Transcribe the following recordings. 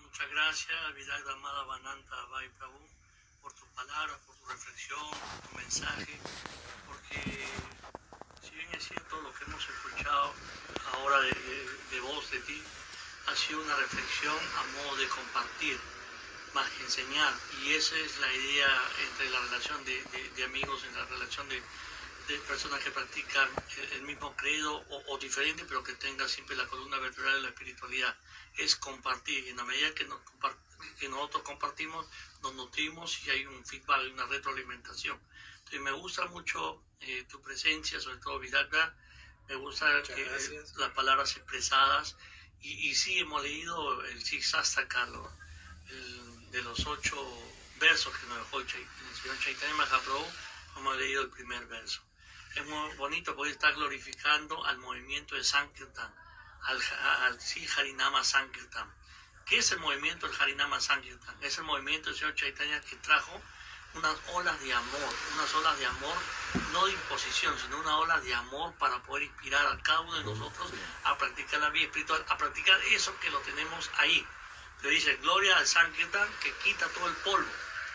Muchas gracias, Vidal Damada Bananta Bhai Prabhu, por tus palabras, por tu reflexión, por tu mensaje, porque si bien es cierto lo que hemos escuchado ahora de voz de ti, ha sido una reflexión a modo de compartir, más que enseñar, y esa es la idea entre la relación de amigos, en la relación de personas que practican el mismo credo o diferente, pero que tengan siempre la columna vertebral de la espiritualidad. Es compartir, y en la medida que nosotros compartimos, nos nutrimos y hay un feedback, una retroalimentación. Entonces me gusta mucho tu presencia, sobre todo Vidalga, me gusta las palabras expresadas, y sí hemos leído el Siksastaka, de los 8 versos que nos dejó el señor Chaitanya Mahaprabhu, hemos leído el primer verso. Es muy bonito poder estar glorificando al movimiento de Sankirtan, al Harinama Sankirtan. ¿Qué es el movimiento del Harinama Sankirtan? Es el movimiento del señor Chaitanya que trajo unas olas de amor, no de imposición, sino unas olas de amor para poder inspirar a cada uno de nosotros a practicar la vida espiritual, a practicar eso que lo tenemos ahí. Le dice, gloria al Sankirtan, que quita todo el polvo,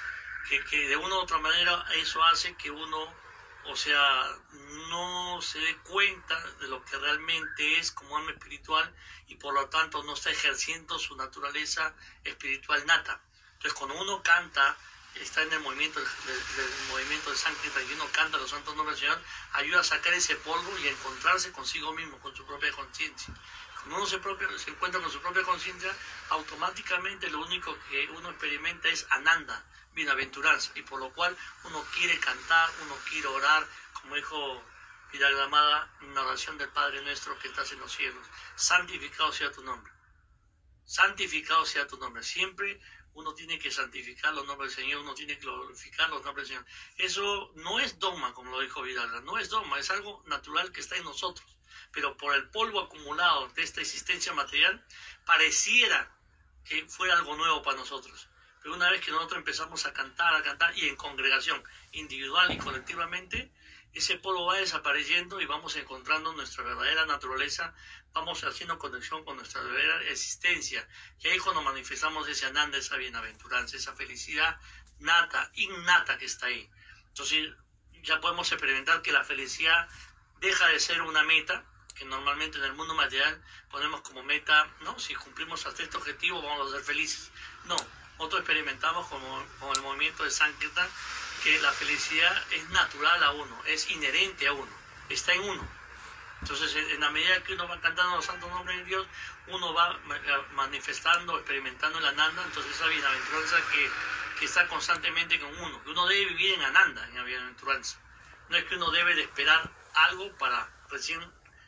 que de una u otra manera eso hace que uno, o sea, no se dé cuenta de lo que realmente es como alma espiritual, y por lo tanto no está ejerciendo su naturaleza espiritual nata. Entonces cuando uno canta, está en el movimiento del movimiento de Sankirtan, y uno canta los santos nombres del Señor, ayuda a sacar ese polvo y a encontrarse consigo mismo, con su propia conciencia. Cuando uno se encuentra con su propia conciencia, automáticamente lo único que uno experimenta es ananda, bienaventuranza, y por lo cual uno quiere cantar, uno quiere orar, como dijo Vidal Damada, una oración del Padre Nuestro que estás en los cielos: santificado sea tu nombre, santificado sea tu nombre. Siempre uno tiene que santificar los nombres del Señor, uno tiene que glorificar los nombres del Señor. Eso no es dogma, como lo dijo Vidal, no es dogma, es algo natural que está en nosotros. Pero por el polvo acumulado de esta existencia material, pareciera que fuera algo nuevo para nosotros. Pero una vez que nosotros empezamos a cantar, y en congregación, individual y colectivamente, ese polvo va desapareciendo y vamos encontrando nuestra verdadera naturaleza, vamos haciendo conexión con nuestra verdadera existencia. Y ahí cuando manifestamos ese ananda, esa bienaventuranza, esa felicidad nata, innata que está ahí. Entonces ya podemos experimentar que la felicidad deja de ser una meta, que normalmente en el mundo material ponemos como meta, ¿no? Si cumplimos hasta este objetivo vamos a ser felices. No, nosotros experimentamos como el movimiento de Sankirtan, que la felicidad es natural a uno, es inherente a uno, está en uno. Entonces, en la medida que uno va cantando los santos nombres de Dios, uno va manifestando, experimentando el ananda, entonces esa bienaventuranza que está constantemente con uno, que uno debe vivir en ananda, en la bienaventuranza. No es que uno debe de esperar algo para recién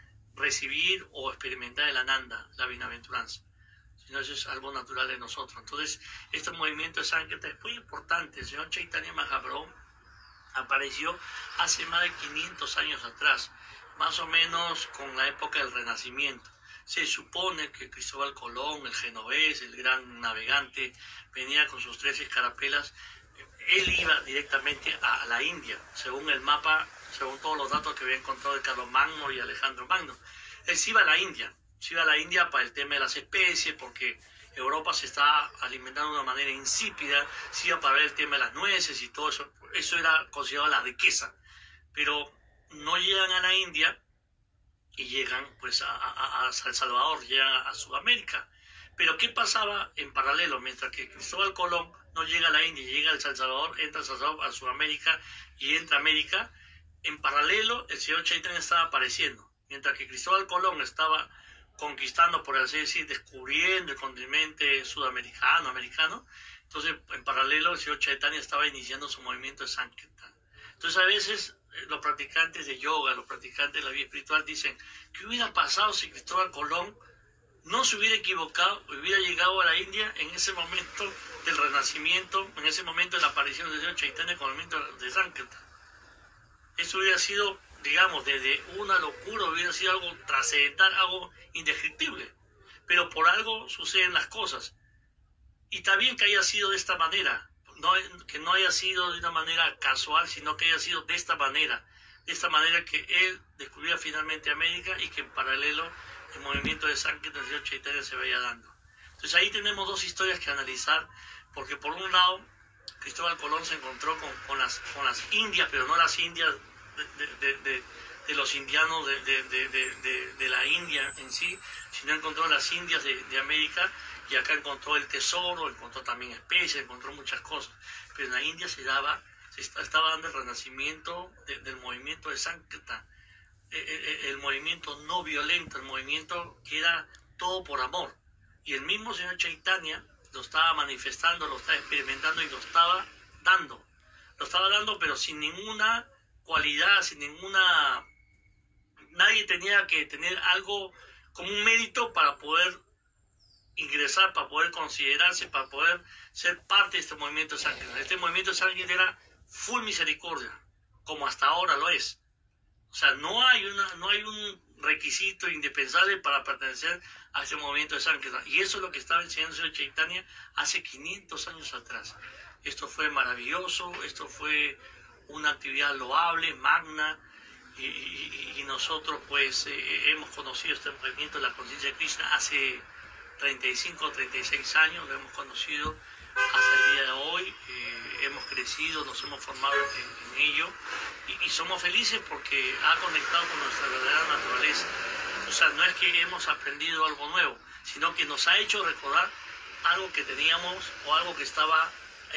recibir o experimentar el ananda, la bienaventuranza, sino eso es algo natural de nosotros. Entonces, este movimiento de Sankirtan es muy importante. El señor Chaitanya Mahaprabhu apareció hace más de 500 años atrás, más o menos con la época del Renacimiento. Se supone que Cristóbal Colón, el genovés, el gran navegante, venía con sus 13 escarapelas. Él iba directamente a la India, según el mapa, según todos los datos que había encontrado de Carlomagno y Alejandro Magno. Él se iba a la India, para el tema de las especies, porque Europa se está alimentando de una manera insípida, se iba para ver el tema de las nueces y todo eso. Eso era considerado la riqueza. Pero no llegan a la India y llegan pues a San Salvador, llegan a Sudamérica. Pero ¿qué pasaba en paralelo? Mientras que Cristóbal Colón no llega a la India, llega a San Salvador, entra a San Salvador, a Sudamérica y entra a América, en paralelo el señor Chaitanya estaba apareciendo. Mientras que Cristóbal Colón estaba conquistando, por así decir, descubriendo el continente sudamericano, americano, entonces en paralelo el señor Chaitanya estaba iniciando su movimiento de Sankirtan. Entonces a veces los practicantes de yoga, los practicantes de la vida espiritual dicen: ¿qué hubiera pasado si Cristóbal Colón no se hubiera equivocado, hubiera llegado a la India en ese momento del Renacimiento, en ese momento de la aparición del señor Chaitanya con el movimiento de Sankirtan? Eso hubiera sido, digamos, desde una locura, hubiera sido algo trascendental, algo indescriptible. Pero por algo suceden las cosas. Y está bien que haya sido de esta manera, que no haya sido de una manera casual, sino que haya sido de esta manera que él descubriera finalmente América, y que en paralelo el movimiento de Sankirtan del señor Chaitanya se vaya dando. Entonces ahí tenemos dos historias que analizar, porque por un lado Cristóbal Colón se encontró con las indias, pero no las indias de los indianos de la India en sí, sino encontró las indias de América, y acá encontró el tesoro, encontró también especies, encontró muchas cosas. Pero en la India se estaba dando el renacimiento del movimiento de Sankirtan, el movimiento no violento, el movimiento que era todo por amor. Y el mismo señor Chaitanya lo estaba manifestando, lo estaba experimentando y lo estaba dando. Lo estaba dando, pero sin ninguna cualidad, sin ninguna... Nadie tenía que tener algo como un mérito para poder ingresar, para poder considerarse, para poder ser parte de este movimiento de Sankirtan. Este movimiento de Sankirtan era full misericordia, como hasta ahora lo es. O sea, no hay un requisito indispensable para pertenecer a este movimiento de Sankirtan. Y eso es lo que estaba enseñando el señor Chaitanya hace 500 años atrás. Esto fue maravilloso, esto fue una actividad loable, magna, y nosotros pues hemos conocido este movimiento de la conciencia de Krishna hace 35 o 36 años, lo hemos conocido hasta el día de hoy, hemos crecido, nos hemos formado en ello, y somos felices porque ha conectado con nuestra verdadera naturaleza. O sea, no es que hemos aprendido algo nuevo, sino que nos ha hecho recordar algo que teníamos o algo que estaba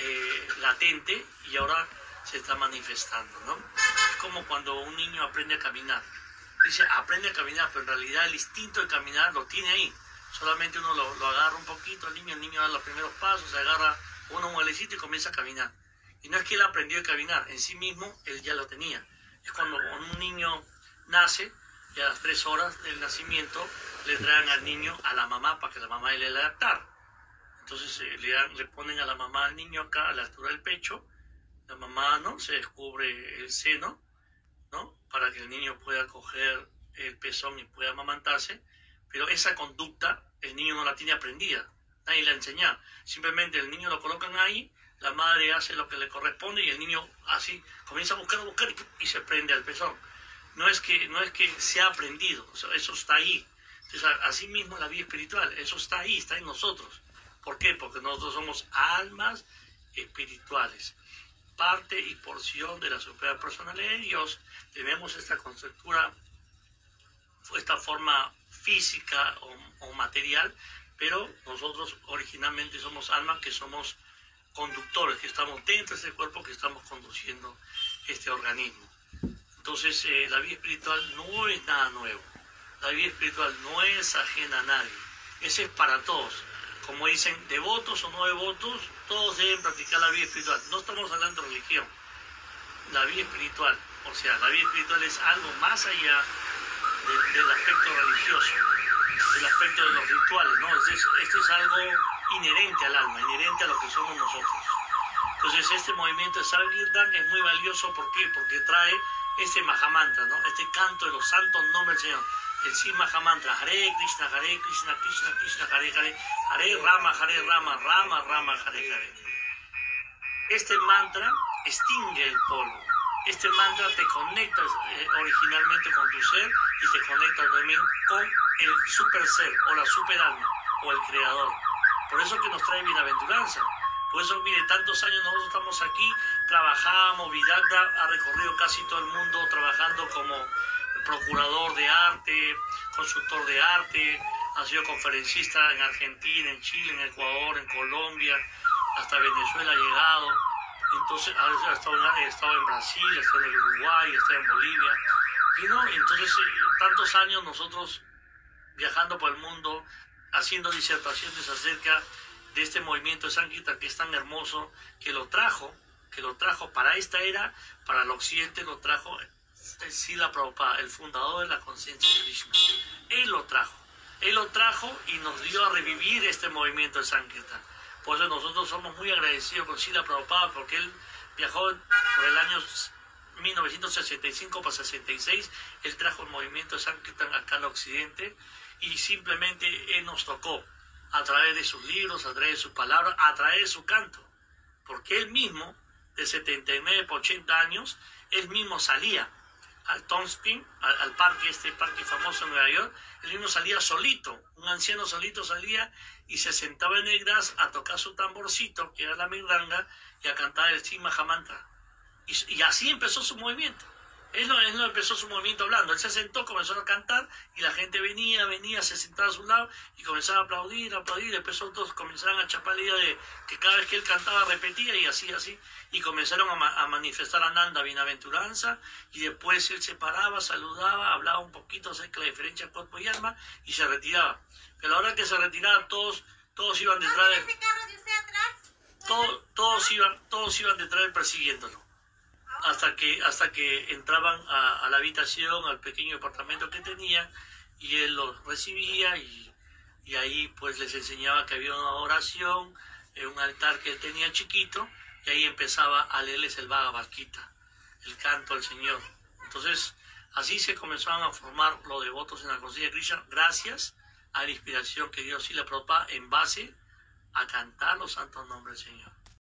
latente y ahora se está manifestando, ¿no? Es como cuando un niño aprende a caminar. Dice, aprende a caminar, pero en realidad el instinto de caminar lo tiene ahí. Solamente uno lo agarra un poquito, el niño da los primeros pasos, se agarra un muelecito y comienza a caminar. Y no es que él aprendió a caminar, en sí mismo él ya lo tenía. Es cuando un niño nace y a las 3 horas del nacimiento le traen al niño a la mamá para que la mamá le lactar. Entonces le ponen a la mamá al niño acá a la altura del pecho, la mamá, ¿no?, se descubre el seno, ¿no?, para que el niño pueda coger el pezón y pueda amamantarse, pero esa conducta el niño no la tiene aprendida, nadie le ha enseñado, simplemente el niño lo colocan ahí, la madre hace lo que le corresponde y el niño así comienza a buscar y se prende al pezón. No es que se ha aprendido, o sea, eso está ahí. Entonces, así mismo la vida espiritual, eso está ahí, está en nosotros. ¿Por qué? Porque nosotros somos almas espirituales, parte y porción de la suprema personalidad de Dios. Tenemos esta constructura, esta forma física o material, pero nosotros originalmente somos almas que somos conductores, que estamos dentro de este cuerpo, que estamos conduciendo este organismo. Entonces, la vida espiritual no es nada nuevo. La vida espiritual no es ajena a nadie. Ese es para todos. Como dicen, devotos o no devotos, todos deben practicar la vida espiritual. No estamos hablando de religión. La vida espiritual, o sea, la vida espiritual es algo más allá del aspecto religioso, del aspecto de los rituales, ¿no? Esto es algo inherente al alma, inherente a lo que somos nosotros. Entonces, este movimiento de Sankirtan es muy valioso. ¿Por qué? Porque trae este Mahamantra, ¿no?, este canto de los santos nombres del Señor. El sí Mahamantra, Hare Krishna, Krishna Krishna, Hare Hare, Hare Rama, Rama Rama, Hare Hare. Este mantra extingue el polvo. Este mantra te conecta originalmente con tu ser y te conecta también con el super ser o la super alma o el creador. Por eso que nos trae bienaventuranza. Por eso, mire, tantos años nosotros estamos aquí, trabajamos, Vidagda ha recorrido casi todo el mundo trabajando como procurador de arte, consultor de arte, ha sido conferencista en Argentina, en Chile, en Ecuador, en Colombia, hasta Venezuela ha llegado. Entonces ha estado en Brasil, ha estado en Uruguay, ha estado en Bolivia. Y no, entonces tantos años nosotros viajando por el mundo, haciendo disertaciones acerca de este movimiento de Sankirtan que es tan hermoso, que lo trajo para esta era, para el occidente lo trajo Srila Prabhupada, el fundador de la conciencia de Krishna. Él lo trajo y nos dio a revivir este movimiento de Sankirtan. Por eso nosotros somos muy agradecidos con Srila Prabhupada, porque él viajó por el año 1965 para 66, él trajo el movimiento de Sankirtan acá al occidente y simplemente él nos tocó a través de sus libros, a través de sus palabras, a través de su canto. Porque él mismo, de 79 por 80 años, él mismo salía al Tonspin, al parque, este parque famoso en Nueva York. Él mismo salía solito, un anciano solito salía y se sentaba en el gras a tocar su tamborcito, que era la miranga, y a cantar el Sri Mahamantra. Y así empezó su movimiento. Él no empezó su movimiento hablando, él se sentó, comenzó a cantar y la gente venía, se sentaba a su lado y comenzaba a aplaudir, después todos comenzaron a chapar la idea de que cada vez que él cantaba repetía y así, y comenzaron a manifestar a Nanda bienaventuranza, y después él se paraba, saludaba, hablaba un poquito acerca de la diferencia de cuerpo y alma y se retiraba. Pero a la hora que se retiraba todos iban detrás de él. Todos iban detrás de él persiguiéndolo. Hasta que entraban a la habitación, al pequeño departamento que tenía, y él los recibía y ahí pues les enseñaba que había una oración, un altar que él tenía chiquito, y ahí empezaba a leerles el Bhagavad Gita, el canto al Señor. Entonces así se comenzaron a formar los devotos en la conciencia de Krishna, gracias a la inspiración que dio Srila Prabhupada en base a cantar los santos nombres del Señor.